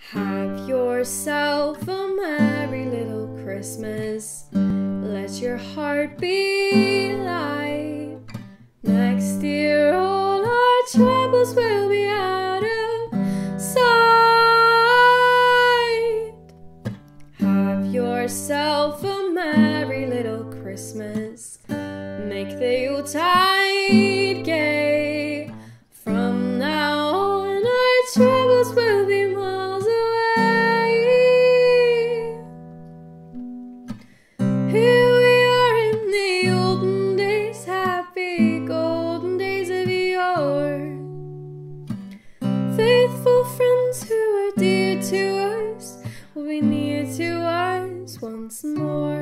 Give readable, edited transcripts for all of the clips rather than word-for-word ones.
Have yourself a merry little Christmas. Let your heart be light. Next year all our troubles will be out of sight. Have yourself a merry little Christmas. Make the Yuletide gay. From now on our troubles will be miles away. Here we are in the olden days, happy golden days of yore. Faithful friends who are dear to us will be near to us once more.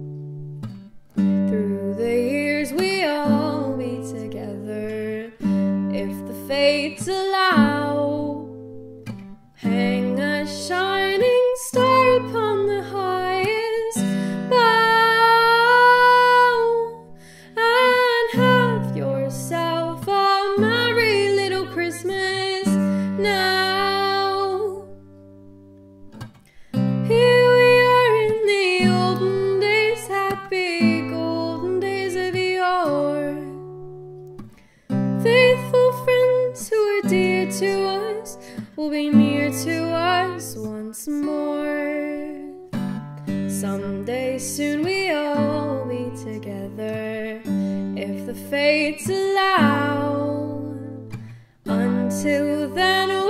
Through the years we all be together, if the fates allow. Hang a shining star upon the highest bough, and have yourself a merry little Christmas now. Here we are in the olden days, happy golden days of yore. Faithful friends who are dear to us will be near to us once more. Someday soon we all be together, if the fates allow. Until then